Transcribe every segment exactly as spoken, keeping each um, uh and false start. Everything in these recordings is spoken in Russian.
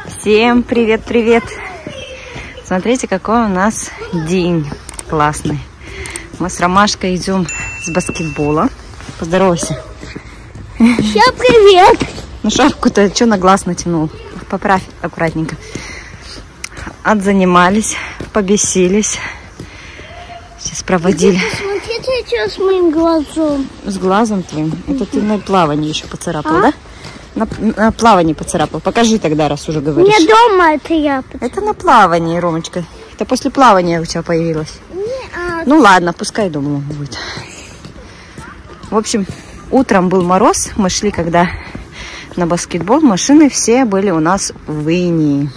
Всем привет-привет! Смотрите, какой у нас день классный. Мы с Ромашкой идем с баскетбола. Поздоровайся. Всем привет! Ну шапку-то что на глаз натянул? Поправь аккуратненько. Отзанимались, побесились. Сейчас проводили. Смотрите, что с моим глазом. С глазом твоим? Это ты на плавании еще поцарапал, А? да? На, на плавании поцарапал. Покажи тогда, раз уже говоришь. Не дома это я. Это на плавании, Ромочка. Это после плавания у тебя появилось. Не, а... Ну ладно, пускай дома будет. В общем, утром был мороз. Мы шли, когда на баскетбол. Машины все были у нас в инии.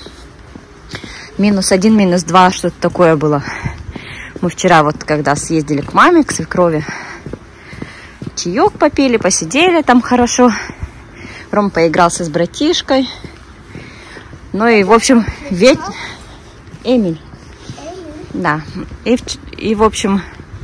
Минус один, минус два, что-то такое было. Мы вчера вот, когда съездили к маме, к свекрови, чаек попили, посидели там хорошо. Ром поигрался с братишкой. Ну и, в общем, ведь... Эмиль. Да. И, и в общем,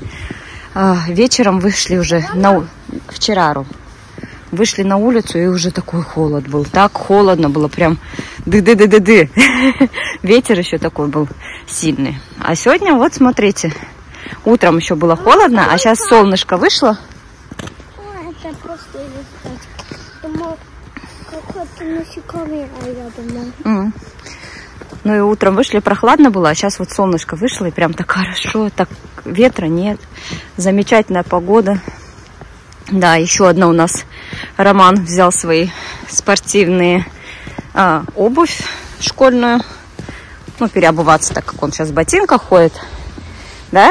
вечером вышли уже на... Вчера, Ром. Вышли на улицу, и уже такой холод был. Так холодно было, прям ды-ды-ды-ды-ды. Ветер еще такой был сильный. А сегодня, вот смотрите, утром еще было холодно, а сейчас солнышко вышло. О, это просто думаю, какой-то насекомый, а я думаю. Mm. Ну и утром вышли, прохладно было, а сейчас вот солнышко вышло, и прям так хорошо, так ветра нет. Замечательная погода. Да, еще одна у нас. Роман взял свои спортивные а, обувь школьную. Ну, переобуваться, так как он сейчас в ботинках ходит. Да?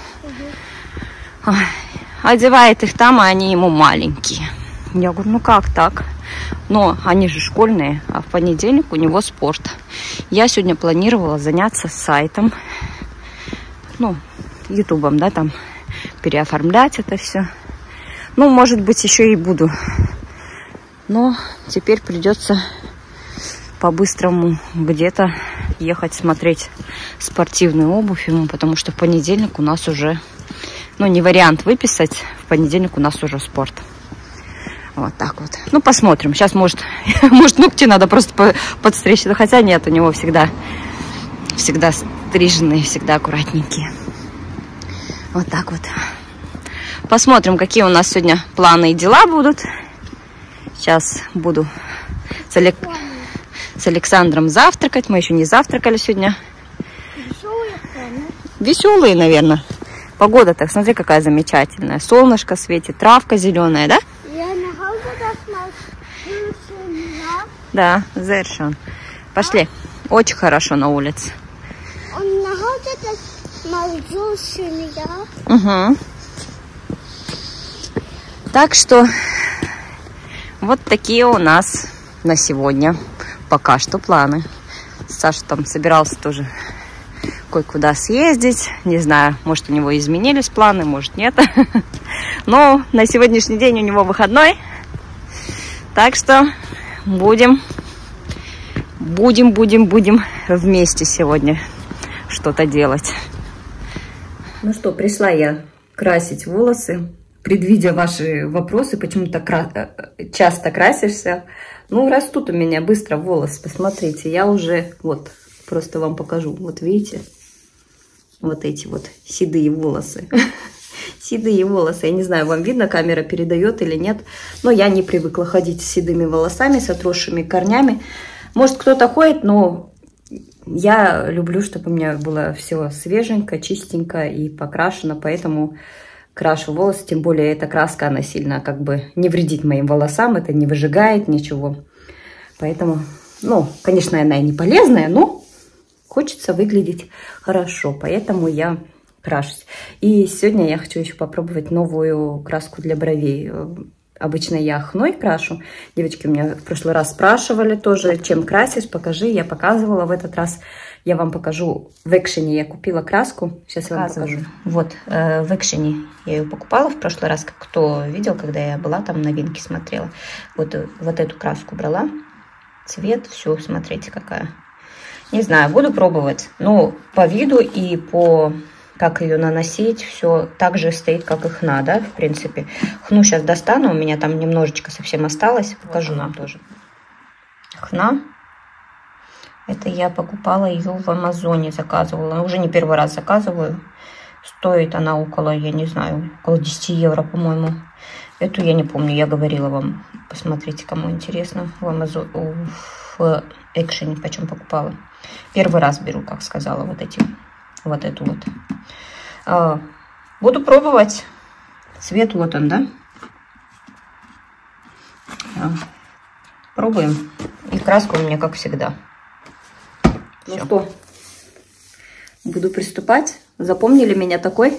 Угу. Одевает их там, а они ему маленькие. Я говорю, ну как так? Но они же школьные, а в понедельник у него спорт. Я сегодня планировала заняться сайтом. Ну, ютубом, да, там переоформлять это все. Ну, может быть, еще и буду. Но теперь придется по-быстрому где-то ехать смотреть спортивную обувь ему, потому что в понедельник у нас уже, ну, не вариант выписать, в понедельник у нас уже спорт. Вот так вот. Ну, посмотрим. Сейчас, может, может ногти надо просто подстричь. Хотя нет, у него всегда, всегда стриженные, всегда аккуратненькие. Вот так вот. Посмотрим, какие у нас сегодня планы и дела будут. Сейчас буду с, Алек... с Александром завтракать. Мы еще не завтракали сегодня. Веселые планы. Веселые, наверное. Погода, так смотри, какая замечательная. Солнышко светит, травка зеленая, да? Я на Hause das mal schön, ja? Да, завершен. Пошли. Очень хорошо на улице. Und nach Hause das mal so schön, ja? Угу. Так что вот такие у нас на сегодня пока что планы. Саша там собирался тоже кое-куда съездить. Не знаю, может, у него изменились планы, может, нет. Но на сегодняшний день у него выходной. Так что будем, будем, будем, будем вместе сегодня что-то делать. Ну что, пришла я красить волосы. Предвидя ваши вопросы, почему так кра... часто красишься. Ну, растут у меня быстро волосы. Посмотрите, я уже, вот, просто вам покажу. Вот видите, вот эти вот седые волосы. Седые волосы. Я не знаю, вам видно, камера передает или нет. Но я не привыкла ходить с седыми волосами, с отросшими корнями. Может, кто-то ходит, но я люблю, чтобы у меня было все свеженько, чистенько и покрашено. Поэтому крашу волосы, тем более эта краска, она сильно как бы не вредит моим волосам, это не выжигает ничего. Поэтому, ну, конечно, она и не полезная, но хочется выглядеть хорошо, поэтому я крашусь. И сегодня я хочу еще попробовать новую краску для бровей. Обычно я хной крашу. Девочки у меня в прошлый раз спрашивали тоже, чем красишь, покажи. Я показывала в этот раз. Я вам покажу в Экшене. Я купила краску. Сейчас я вам покажу. Вот, э, в Экшене я ее покупала в прошлый раз. Кто видел, когда я была там, новинки смотрела. Вот, вот эту краску брала. Цвет, все, смотрите, какая. Не знаю, буду пробовать. Но по виду и по... как ее наносить, все так же стоит, как и хна, да, в принципе. Хну сейчас достану, у меня там немножечко совсем осталось. Покажу вам тоже. Хна. Это я покупала ее в Амазоне, заказывала. Уже не первый раз заказываю. Стоит она около, я не знаю, около десяти евро, по-моему. Эту я не помню, я говорила вам. Посмотрите, кому интересно. В Амазон, в Экшене почем покупала. Первый раз беру, как сказала, вот эти, вот эту вот. А, буду пробовать. Цвет вот он, да? А, пробуем. И краска у меня, как всегда. Ну Всё. Что, буду приступать. Запомнили меня такой?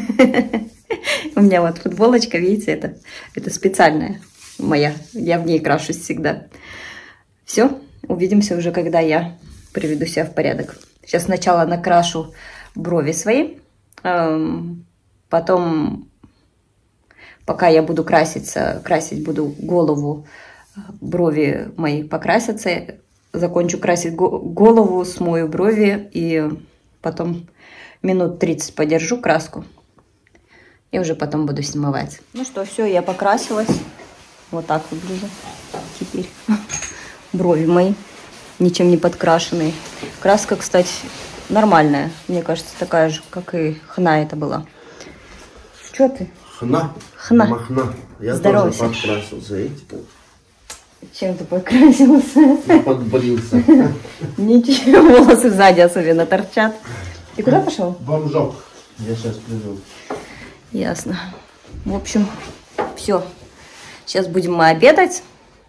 У меня вот футболочка, видите, это, это специальная моя. Я в ней крашусь всегда. Все, увидимся уже, когда я приведу себя в порядок. Сейчас сначала накрашу брови свои. Потом, пока я буду краситься, красить буду голову, брови мои покрасятся. Закончу красить голову, смою брови и потом минут тридцать подержу краску. И уже потом буду смывать. Ну что, все, я покрасилась. Вот так выгляжу теперь. Брови мои ничем не подкрашенные. Краска, кстати, нормальная. Мне кажется, такая же, как и хна это была. Что ты? Хна. Хна. Махна. Я Здоровайся. тоже подкрасился, видите? Чем ты подкрасился? Я подбрился. Ничего, волосы сзади особенно торчат. Ты куда пошел? Бомжок. Я сейчас приду. Ясно. В общем, все. Сейчас будем мы обедать.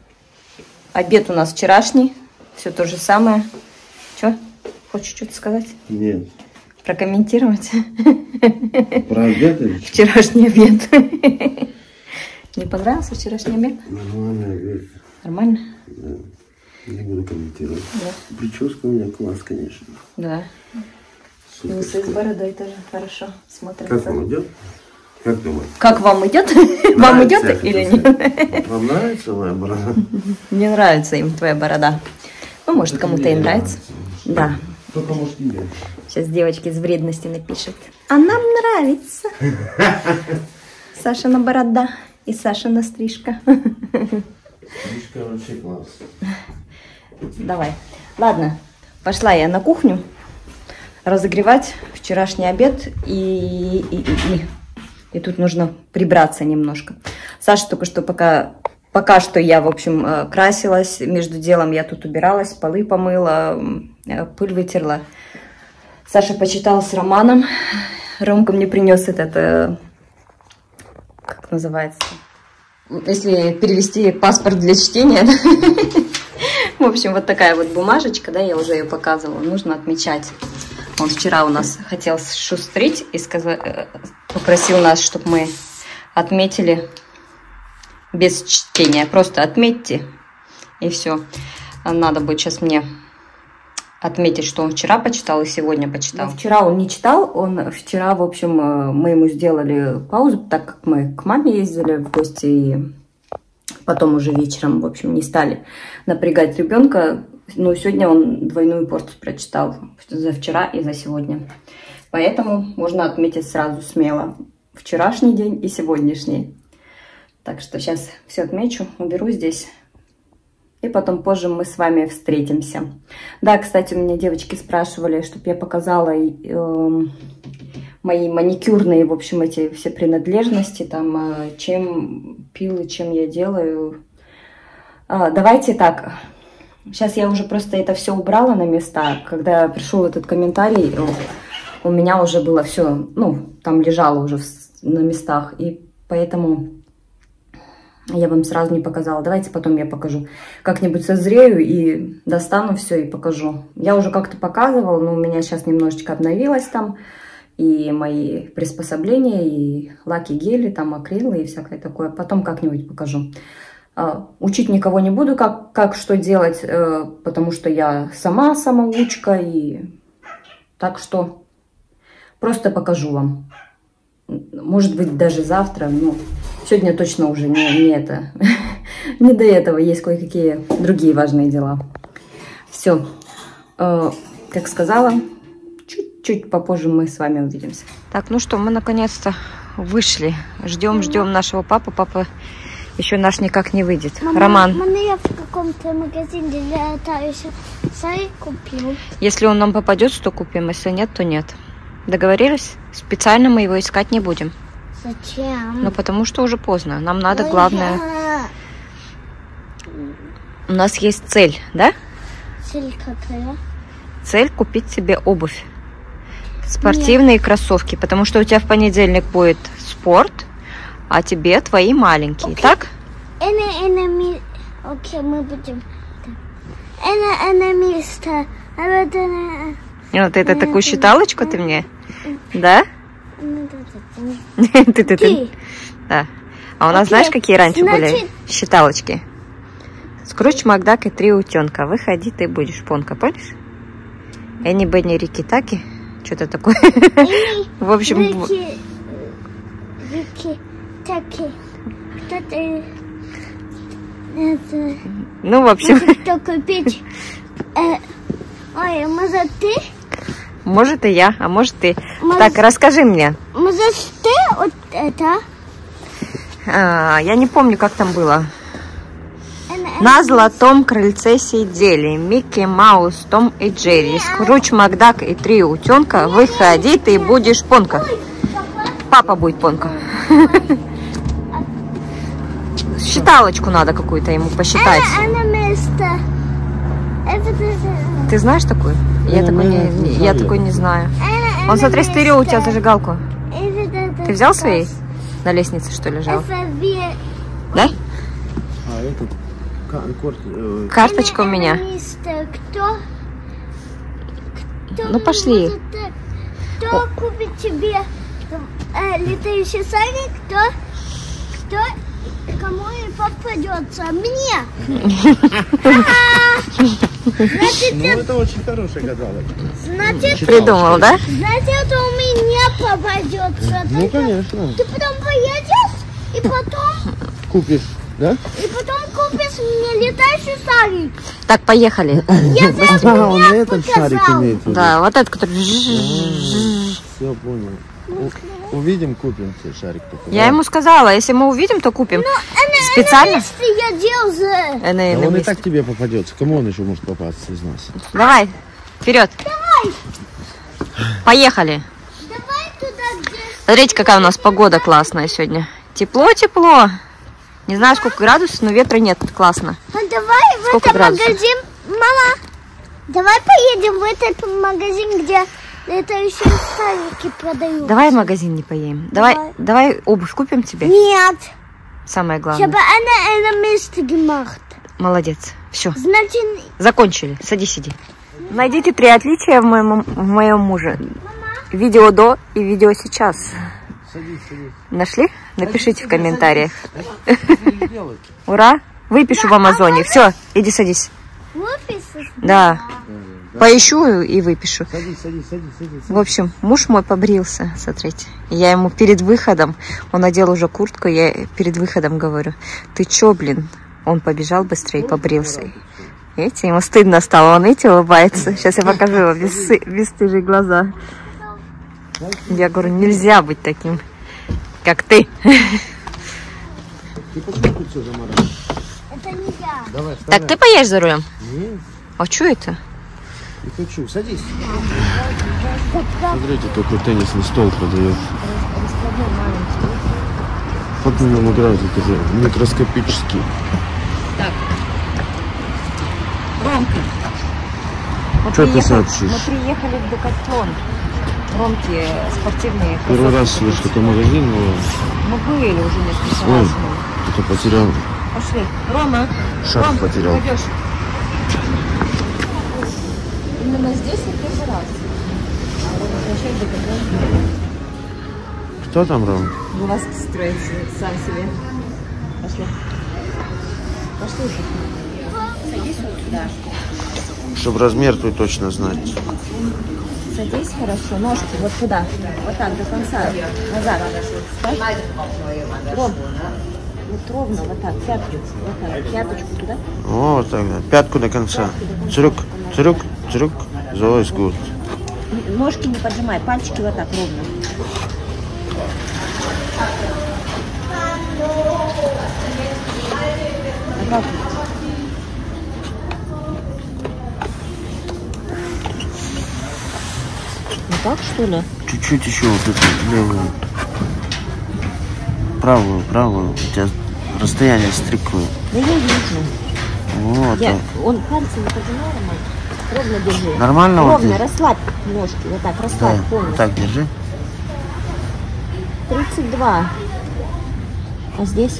Обед у нас вчерашний. Все то же самое. Че? Хочешь что-то сказать? Нет. Прокомментировать? Про обед или что? Вчерашний обед. Не понравился вчерашний обед? Нормальный обед. Нормально? Да. Не буду комментировать. Да. Прическа у меня класс, конечно. Да. Усы с бородой тоже хорошо смотрятся. Как вам идет? Как думаете? Как вам идет? Вам идет или нет? Вам нравится моя борода? Не нравится им твоя борода. Ну, может, кому-то и нравится. Да. Только может и нет. Сейчас девочки из вредности напишут. А нам нравится. Сашина борода и Сашина стрижка. Стрижка вообще класс. Давай. Ладно, пошла я на кухню разогревать вчерашний обед. И, и, и, и. и тут нужно прибраться немножко. Саша только что пока... Пока что я, в общем, красилась. Между делом я тут убиралась, полы помыла, пыль вытерла. Саша почитал с Романом. Ромка мне принес этот... Как называется? Если перевести паспорт для чтения. В общем, вот такая вот бумажечка, да, я уже ее показывала. Нужно отмечать. Он вчера у нас хотел шустрить и сказал, попросил нас, чтобы мы отметили... Без чтения. Просто отметьте. И все. Надо будет сейчас мне отметить, что он вчера почитал и сегодня почитал. Но вчера он не читал. Он вчера, в общем, мы ему сделали паузу, так как мы к маме ездили в гости. И потом уже вечером, в общем, не стали напрягать ребенка. Но сегодня он двойную порцию прочитал. За вчера и за сегодня. Поэтому можно отметить сразу смело вчерашний день и сегодняшний. Так что сейчас все отмечу, уберу здесь. И потом позже мы с вами встретимся. Да, кстати, у меня девочки спрашивали, чтобы я показала э, мои маникюрные, в общем, эти все принадлежности. Там, э, чем пил и чем я делаю. Э, давайте так. Сейчас я уже просто это все убрала на места. Когда пришел этот комментарий, у меня уже было все, ну, там лежало уже на местах. И поэтому... Я вам сразу не показала. Давайте потом я покажу. Как-нибудь созрею и достану все и покажу. Я уже как-то показывала, но у меня сейчас немножечко обновилось там. И мои приспособления, и лаки, гели, там акрилы и всякое такое. Потом как-нибудь покажу. Учить никого не буду, как, как что делать, потому что я сама самоучка. И так что просто покажу вам. Может быть, даже завтра, но сегодня точно уже не, не это, не до этого, есть кое-какие другие важные дела. Все, э, как сказала, чуть-чуть попозже мы с вами увидимся. Так, ну что, мы наконец-то вышли, ждем, ждем нашего папу, папа еще наш никак не выйдет. Мама, Роман. Мама, я в каком-то магазине летаюсь. Царь купил. Если он нам попадется, то купим. Если нет, то нет. Договорились? Специально мы его искать не будем. Зачем? Ну, потому что уже поздно. Нам надо, Ой, главное... я- У нас есть цель, да? Цель какая? Цель купить себе обувь. Спортивные кроссовки. Потому что у тебя в понедельник будет спорт, а тебе твои маленькие. Окей. Так? Эна, эна, ми... Окей, мы будем... Эна, эна, место. А вот эна... Вот это Нет, такую нет. считалочку ты мне? Да? Ну, да, да, да. Ты, ты, ты. Ты. Да. А у нас Окей, знаешь, какие раньше были значит- считалочки? Скруч, Макдак и три утенка. Выходи, ты будешь понка, помнишь? Энни, Бенни, Рики, Таки. Что-то такое. Эни, В общем, Рики, Рики, таки. Кто ты? Это... ну, в общем, Может, кто купить? Э, ой, может, ты? может и я, а может ты. Может- Так, расскажи мне. Может, ты вот это? А, я не помню, как там было. Эна, эна, На золотом крыльце сидели Микки Маус, Том и Джерри, Скруч, Макдак и три утенка. Выходи, ты будешь понка. Папа будет понка. Считалочку надо какую-то ему посчитать. Эна, эна, место. Это, это, Ты знаешь такую? Я Не, такой не, не, не я знаю. такой не знаю. эна, Он, смотри, эна, стырил у место. тебя зажигалку. Это, это, Ты взял это, своей? На лестнице, что лежал? это ве- Да? А, этот... ка- корт, э, Карточка у Эна, меня. эна, место. Кто? Кто Ну, пошли. может, э, Кто купит тебе э, летающий шарик? Кто? Кто? Кому и попадется? Мне! Ха-ха! Значит, Ну, это очень хорошая гадалка. значит, Придумал, да? значит, у меня попадется. Ну, Только конечно. Ты потом поедешь и потом, Купишь, да? и потом купишь мне летающий шарик. Так, поехали. Я сразу А, он мне этот шарик показал. имеет в виду. Да, вот этот, который... Все, понял. У- увидим, купим тебе шарик. Только, Я да? ему сказала, если мы увидим, то купим. Эна, Специально? эна, место я делал за... Э, на- Да на он и месте. так тебе попадется. Кому он еще может попасться из нас? Давай, вперед. Поехали. Давай туда, где... Смотрите, какая у нас погода классная сегодня. Тепло-тепло. Не знаю, сколько градусов, но ветра нет. Классно. А давай в Сколько этот градусов? магазин, мама, давай поедем в этот магазин, где летающие шарики продают. Давай в магазин не поедем. Давай, Давай. давай обувь купим тебе. Нет, Самое главное. чтобы она это место gemacht. Молодец. Все, Значит, закончили. Садись, сиди. Найдите три отличия в моем, в моем муже. Видео до и видео сейчас. Садись, садись. Нашли? Напишите в комментариях. Садись, делай. Ура! Выпишу в Амазоне. Все, иди садись. выписать. Да. Поищу и выпишу. Садись, садись, садись, садись. В общем, муж мой побрился, смотрите. Я ему перед выходом, он надел уже куртку, я перед выходом говорю, ты чё, блин? Он побежал быстрее, побрился. Видите, ему стыдно стало, он, видите, улыбается. Сейчас я покажу его бессы- бесстыжие глаза. Я говорю, нельзя быть таким, как ты. Ты почему тут все заморал? Это не я. Давай, вставай. Так, ты поешь за рулем? Нет, А что это? не хочу. Садись. Смотрите, какой теннисный стол продает. Вот на нем играют, это же микроскопический. Так. Ромка. Мы Что ты приехали- сообщишь? Мы приехали в Декатлон. Ромки спортивные. Первый кроссовки раз слышу купить. такой магазин, но... Мы были уже несколько Ой, раз. кто-то потерял. Пошли. Рома. Шаг Ром, потерял. пойдешь. Именно здесь я первый раз. Возвращаюсь в Декатлон. Кто там, Ром? Глазки строить сам себе. Пошли. Пошли уже. Садись вот сюда. Чтобы размер твой точно знать. Садись хорошо. Ножки вот туда. Вот так, до конца. Назад. Ставь. Ром. Вот ровно, вот так. Пятку. Вот так. Пяточку туда. О, вот так, да. Пятку до конца. Цурюк, цурюк, цурюк. So is good. Ножки не поджимай. Пальчики вот так ровно. А как? так что ли? Чуть-чуть еще вот эту левую. Правую, правую. У тебя расстояние стриклое. Да я вижу. Вот. Я, он пальцем поджимал, ровно держи. Нормально вот Ровно, здесь? расслабь ножки. Вот так, расслабь Да, полностью. вот так держи. тридцать два. А здесь?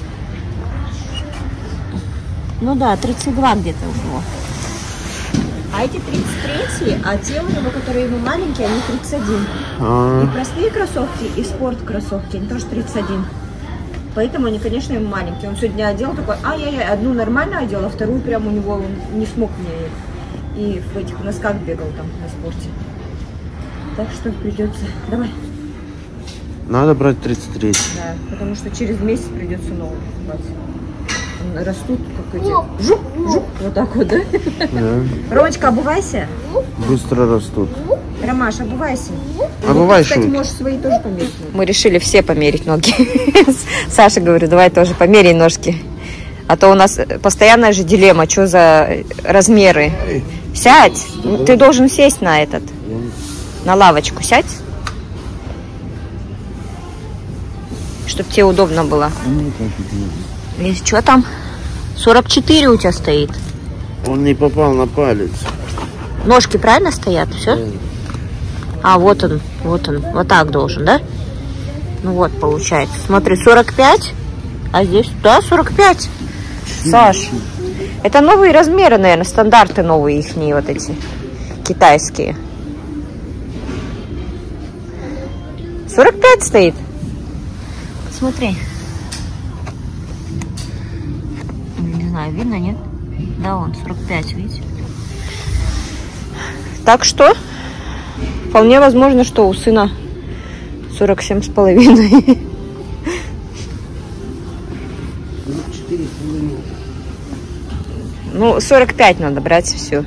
Ну да, тридцать два где-то у него. А эти тридцать три, а те у него, которые ему маленькие, они тридцать один. А, И простые кроссовки, и спорт-кроссовки, они тоже тридцать один. Поэтому они, конечно, ему маленькие. Он сегодня одел такой, ай-яй-яй, одну нормально одел, а вторую прям у него он не смог мне. И в этих носках бегал там на спорте. Так что придется. Давай. надо брать тридцать три. Да, потому что через месяц придется новый покупать. Растут как эти. Жук, жук, вот так вот, да? Да. Ромочка, обувайся. Быстро растут. Ромаш, обувайся. Обувай, Кстати, Шут. можешь свои тоже померить. Мы решили все померить ноги. Саша говорит, давай тоже померяй ножки. А то у нас постоянная же дилемма, что за размеры. Сядь. Ты должен сесть на этот. На лавочку сядь. Чтобы тебе удобно было. И что там? сорок четыре у тебя стоит. Он не попал на палец. Ножки правильно стоят? Все? А, вот он, вот он. Вот так должен, да? Ну вот, получается. Смотри, сорок пять. А здесь, да, сорок пять. Саш, это новые размеры, наверное, стандарты новые ихние вот эти. Китайские. сорок пять стоит. Смотри. Не знаю, видно, нет? Да, он сорок пять, видите? Так что, вполне возможно, что у сына сорок семь с половиной. Ну, сорок пять надо брать и все.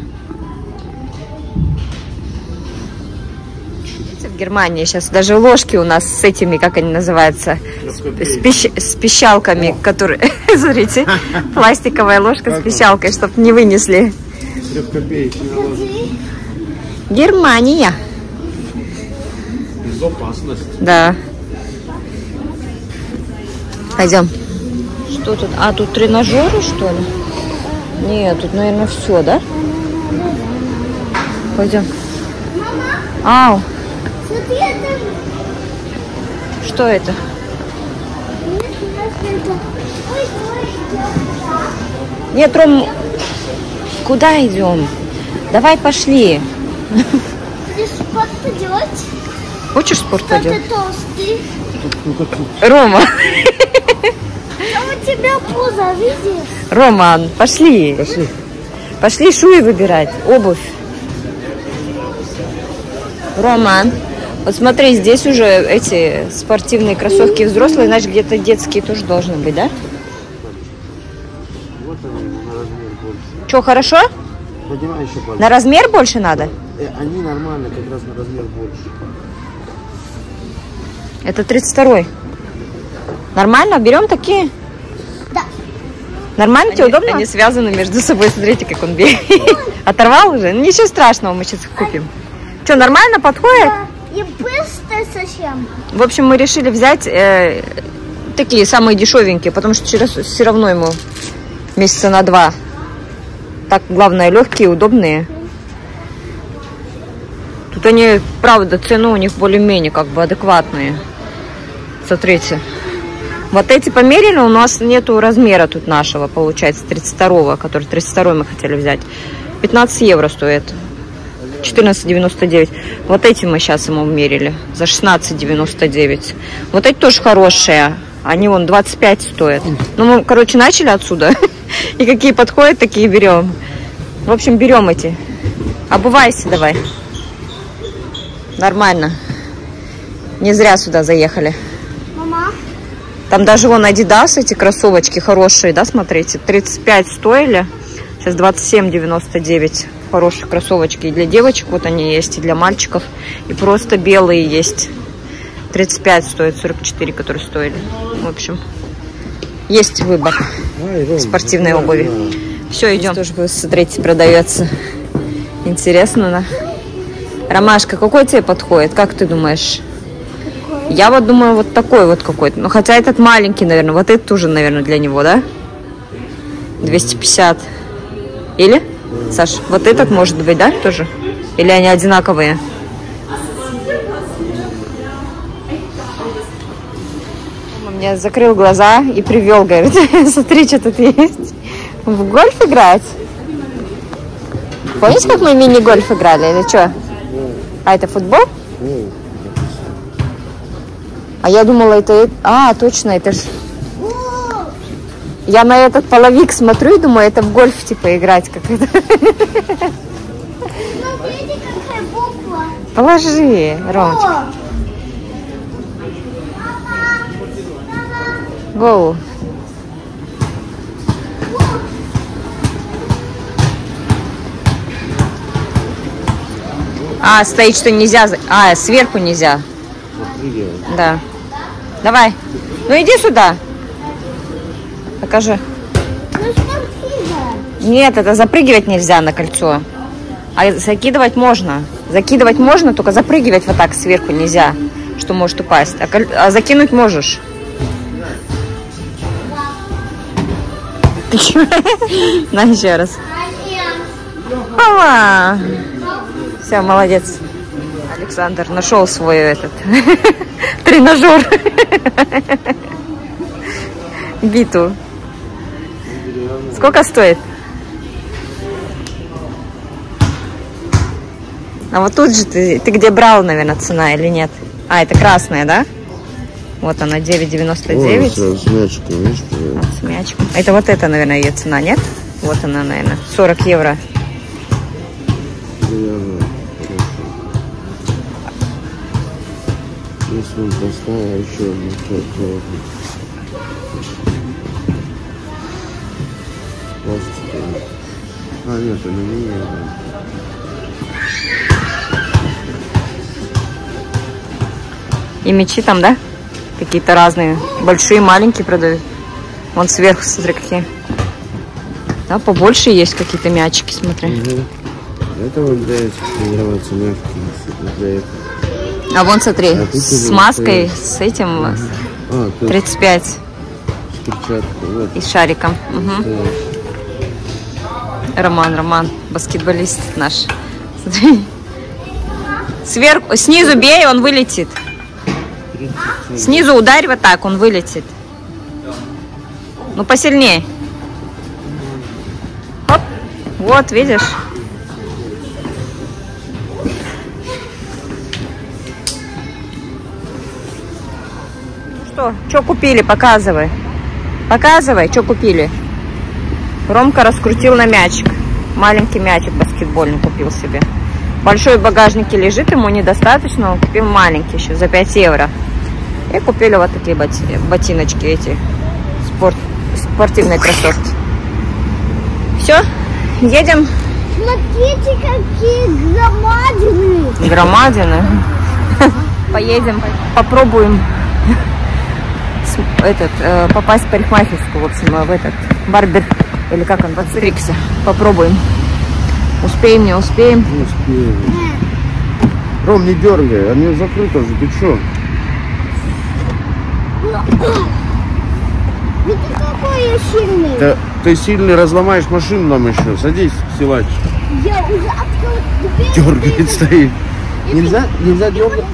В Германии сейчас даже ложки у нас с этими, как они называются, с, пищ... с пищалками, которые, смотрите, пластиковая ложка с пищалкой, чтобы не вынесли. Германия. Безопасность. Да. Пойдем. Что тут? А, тут тренажеры, что ли? Нет, тут, наверное, все, да? Пойдем. Ау. Смотри, это... Что это? Ой, ой, Нет, Ром, куда идем? Давай пошли. ты спорт делать? Хочешь в спорт Что пойдем? ты толстый? Рома. А у тебя пузо, видишь? Роман, пошли. Пошли. Пошли шуи выбирать, обувь. Роман, вот смотри, здесь уже эти спортивные кроссовки взрослые, значит, где-то детские тоже должны быть, да? Вот они на размер больше. Что, хорошо? Поднимай еще палец. На размер больше надо? Э, они нормально, как раз на размер больше. Это тридцать второй. Нормально? Берем такие? Да. Нормально тебе, удобно? Они связаны между собой. Смотрите, как он бегает. Оторвал уже? Ну, ничего страшного, мы сейчас их купим. Что, нормально подходит? И быстро совсем. В общем, мы решили взять э, такие самые дешевенькие, потому что через все равно ему месяца на два. Так, главное, легкие, удобные. Тут они, правда, цены у них более-менее как бы адекватные. Смотрите. Вот эти померили, у нас нету размера тут нашего, получается, тридцать второго, который тридцать второй мы хотели взять. пятнадцать евро стоит. четырнадцать девяносто девять. Вот эти мы сейчас ему мерили за шестнадцать девяносто девять. Вот эти тоже хорошие. Они вон двадцать пять стоят. Ну, мы, короче, начали отсюда. И какие подходят, такие берем. В общем, берем эти. Обувайся давай. Нормально. Не зря сюда заехали. Мама. Там даже вон Adidas, эти кроссовочки хорошие, да, смотрите. тридцать пять стоили. Сейчас двадцать семь девяносто девять. Хорошие кроссовочки. И для девочек вот они есть, и для мальчиков. И просто белые есть. тридцать пять стоит, сорок четыре, которые стоили. В общем, есть выбор спортивной обуви. Все, идем. Тоже, смотрите, продается. Интересно, да? Ромашка, какой тебе подходит? Как ты думаешь? Я вот думаю, вот такой вот какой-то. Ну, хотя этот маленький, наверное. Вот этот тоже, наверное, для него, да? двести пятьдесят. Или? Саш, вот этот может быть, да, тоже? Или они одинаковые? Он мне закрыл глаза и привел, говорит, смотри, что тут есть. В гольф играть? Помните, как мы мини-гольф играли, или что? А это футбол? А я думала, это... А, точно, это ж... Я на этот половик смотрю и думаю, это в гольф, типа, играть как-то. Смотрите, какая буква. Положи, Ромочка. Гоу. А, стоит, что нельзя... А, сверху нельзя. Да. Давай. Ну, иди сюда. Покажи. Ну, спортивная. Нет, это запрыгивать нельзя на кольцо. А закидывать можно. Закидывать можно, только запрыгивать вот так сверху нельзя, что может упасть. А, коль... а закинуть можешь. На, еще раз. Мама! Все, молодец. Александр нашел свой этот тренажер. Биту. Сколько стоит? А вот тут же ты, ты где брал, наверное, цена или нет? А, это красная, да? Вот она, девять девяносто девять. С мячиком, видишь? Вот, с мячиком. Это вот это, наверное, ее цена, нет? Вот она, наверное, сорок евро. Если он поставил еще одну пластиковую. А, нет, она не это. И мячи там, да? Какие-то разные. Большие, маленькие продают. Вон сверху, смотри, какие. Да, побольше есть какие-то мячики, смотри. Угу. Это вот для этих тренироваться мягкие. Для этого. А вон, смотри, а с маской, с этим, угу. А, тридцать пять. С перчаткой, вот. И с шариком. Угу. Роман, Роман, баскетболист наш. Смотри. Сверху, снизу бей, он вылетит. Снизу ударь вот так, он вылетит. Ну, посильнее. Хоп. Вот, видишь? Что? Что купили? Показывай. Показывай, что купили. Ромка раскрутил на мячик. Маленький мячик баскетбольный купил себе. Большой в багажнике лежит, ему недостаточно. Он купил маленький еще за пять евро. И купили вот такие боти ботиночки эти. Спорт, спортивные кроссовки. Все, едем. Смотрите, какие громадины. Громадины. Поедем, попробуем этот, э, попасть в парикмахерскую, в общем, в этот барбер, или как он, подстригся. Попробуем. Успеем, не успеем? Не успеем. Ром, не дергай, они закрыты же, ты что? Ну ты какой я сильный. Да, ты сильный, разломаешь машину нам еще. Садись, силач. Я уже открыл дверь. Дергает, стоит. Нельзя, нельзя дергать.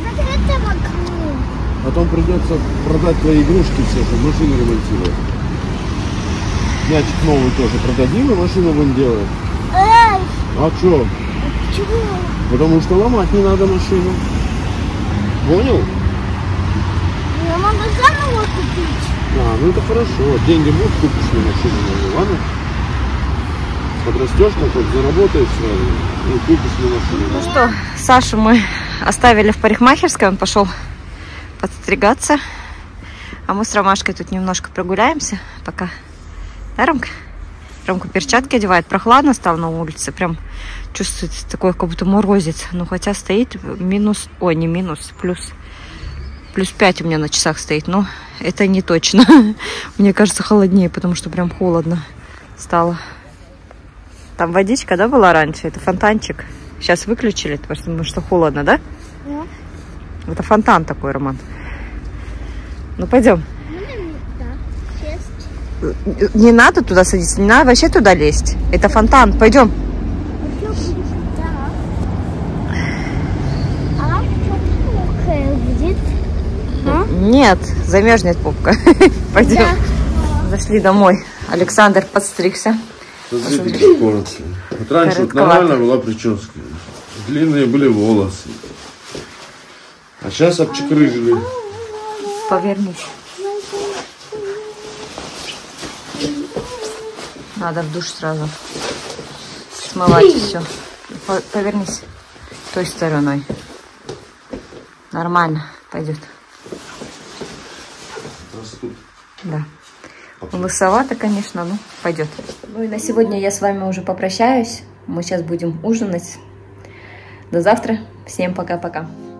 Потом придется продать твои игрушки все, чтобы машину ремонтировать. Мячик новый тоже продадим, и машину будем делать. Эй! А что? Почему? Потому что ломать не надо машину. Понял? Я могу заново купить. А, ну это хорошо. Деньги будут, купишь мне машину новую, ладно? Подрастешь, как вот заработаешь сразу и купишь мне машину. Ну что, Сашу мы оставили в парикмахерской, он пошел подстригаться. А мы с Ромашкой тут немножко прогуляемся пока. Да, Ромка? Ромку перчатки одевает. Прохладно стало на улице. Прям чувствуется такой, как будто морозец. Ну, хотя стоит минус... Ой, не минус, плюс... Плюс пять у меня на часах стоит. Но это не точно. Мне кажется, холоднее, потому что прям холодно стало. Там водичка, да, была раньше? Это фонтанчик. Сейчас выключили, потому что холодно, да? Да. Это фонтан такой, Роман. Ну, пойдем. Не надо туда садиться, не надо вообще туда лезть. Это фонтан. Пойдем. А что будет? А? Нет, замерзнет попка. Пойдем. Да. Зашли домой. Александр подстригся. Смотрите, как коротко. Вот раньше вот нормально была прическа. Длинные были волосы. А сейчас обчекрыжили. Повернись. Надо в душ сразу смывать все. Повернись той стороной. Нормально пойдет. Растут. Да. Лысовато, конечно, но пойдет. Ну и на сегодня я с вами уже попрощаюсь. Мы сейчас будем ужинать. До завтра. Всем пока-пока.